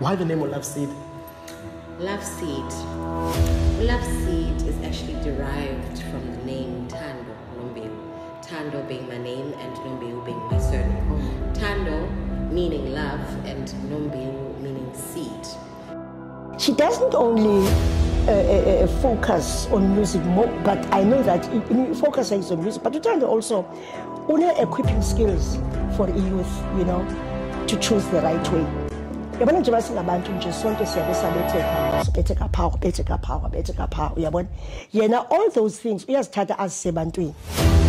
Why the name of LoveSeed? LoveSeed. LoveSeed is actually derived from the name Thando, Nombewu. Thando being my name and Nombewu being my surname. Thando meaning love and Nombewu meaning seed. She doesn't only focus on music more, but I know that focuses on music, but Luthando also equipping skills for the youth, you know, to choose the right way. Yabona nje basingabantu nje sonke siyabe sabetheka power, yabona. Yena all those things uyazithatha azisebantwini.